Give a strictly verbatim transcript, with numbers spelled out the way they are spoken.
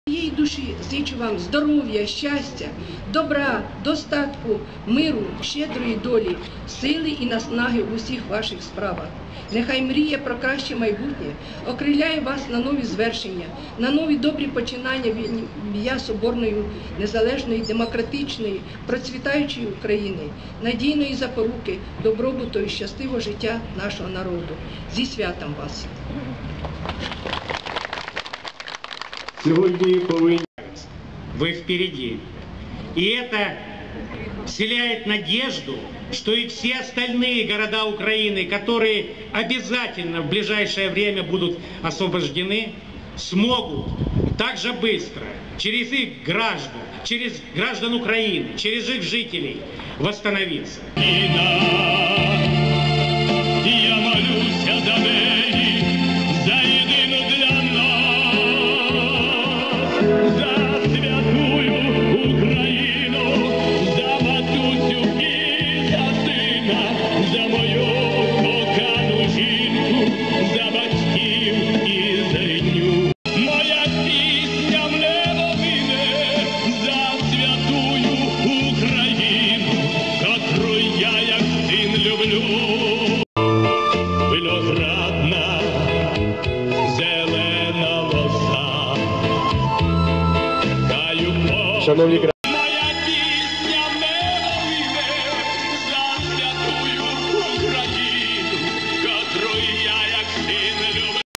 Моєї душі зичу вам здоров'я, щастя, добра, достатку, миру, щедрої долі, сили і наснаги в усіх ваших справах. Нехай мрія про краще майбутнє окриляє вас на нові звершення, на нові добрі починання в ім'я соборної, незалежної, демократичної, процвітаючої України, надійної запоруки, добробуту і щасливого життя нашого народу. Зі святом вас! Сегодня повинні. Вы впереди. И это вселяет надежду, что и все остальные города Украины, которые обязательно в ближайшее время будут освобождены, смогут так же быстро, через их граждан, через граждан Украины, через их жителей восстановиться. Я молюсь за неї, за єдину для нас, за святую Україну, за матусю і за сина, за мою кохану жінку, за батьків і за рідню. Моя пісня в небо вине за святую Україну, котру я як син люблю. Виноградна, зелена лоза. Шановні